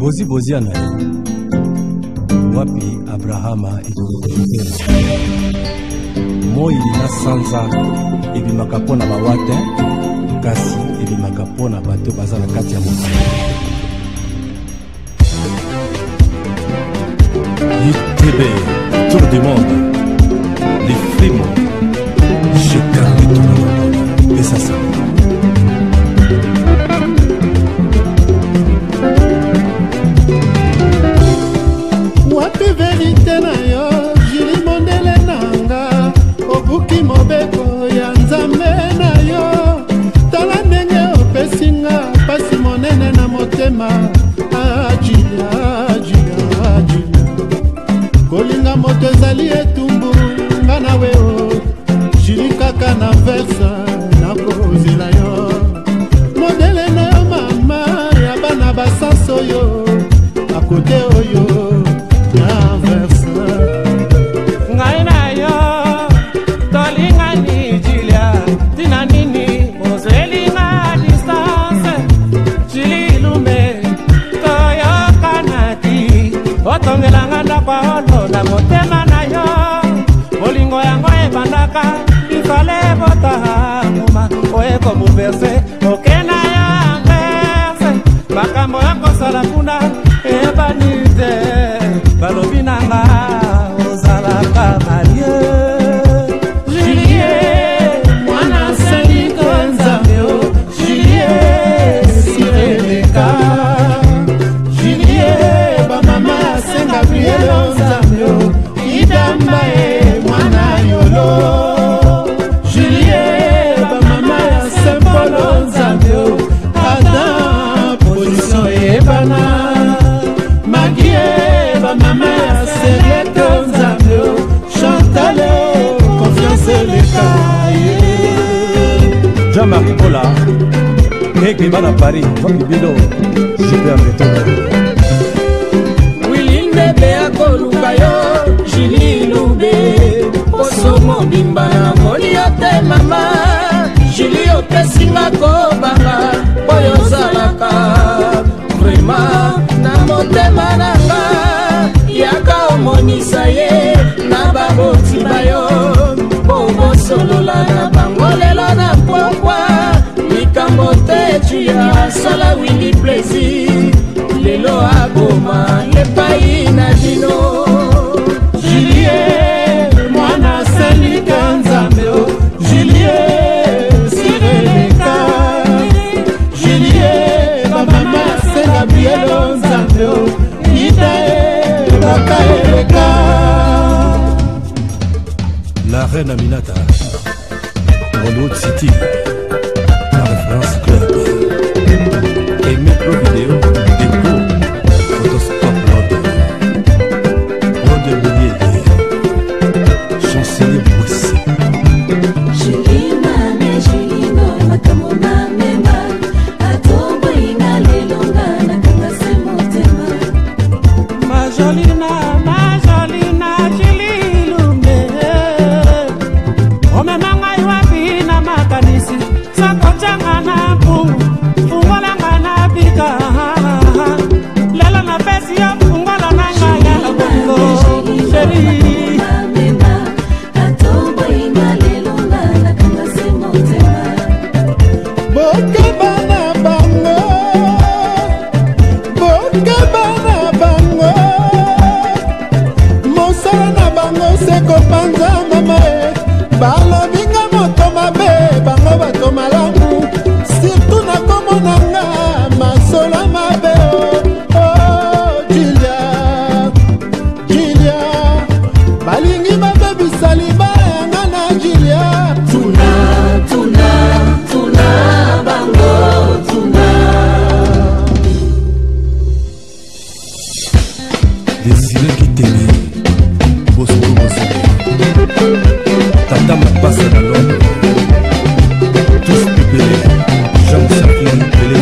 boziana wapi Abrahama ekokotela moi na sanza ebimaka mpo na bawate kasi ebimaka mpo na bato baza na kati ya mokili. ITB Tour du monde, les Fremont, je garde tout le monde et ça ça. Wapi vérité na yo Julie Mondele nanga obuki mobeko ya nzambe na yo tala ndenge opesinga pasi monene na motema ajiya kolinga moto ezali etumbu nga nawe o Julie kaka na versa nakozela yo modele na yo mama ya bana basanso yo akote oyo ngai na yo tolingani Julia tina nini ozelinga distance Julie Lumbe toyokanati otongelanga ndakwaolo na motema na yo bolingo yango ebandaka ifale botahanguma oyeko bouverse okena ya verse makambo ya kosala kuna ebanite balobi nanga ozalaka marie Julie mwana seliko nzambe o Julie sireleka Julie bamama Saint Gabriel nzambe o idamba e mwana yolo Julie bamama ya Saint Paul nzambe o Adam position ebana mama ya Serete Nzambe Chantal confiance lekaye Jean-Marie Bola Nekeba na Paris Wakibilo Super Beton Willy Ndebe akoluka yo Julie Lumbe Osomo bimba na moli yote mama Julie opesinga kobanga Oyo zalaka Vraiment na motema nanga yaka omonisa ye na baboti bayo bobosolola na bango lelo na pokwa likambo te tuya sala Willy plaisir lelo aboma epai na dino Julie mwana selika nzambe o Julie sireleka Julie bamama Saint Gabriel nzambe o La reine Aminata Hollywood City la référence club et micro vidéo déco photoscope Londres Millier chancelier Boissy Julie mame Julie no makamona mema atombo inga lelonga na kanga se motema Majolina Julie Lumbe omemanga iwapi na makanisi sakochanga na pungu fungolanga na bika lelo na pesi ya fungola nanga ya bongo Julie atombo inga lelonga na kanga se motema bokeba na bango mosala na bango sekopanza mama e balobinga moto mabe bango bato malamu surtout na komonanga masola mabe o Julia balingi babebisa libala yanga na Julia tuna bango tuna Désiré Kitele Bosco Bosco Tata Mapassa na Londres tous pépélés Jean Safin Pelé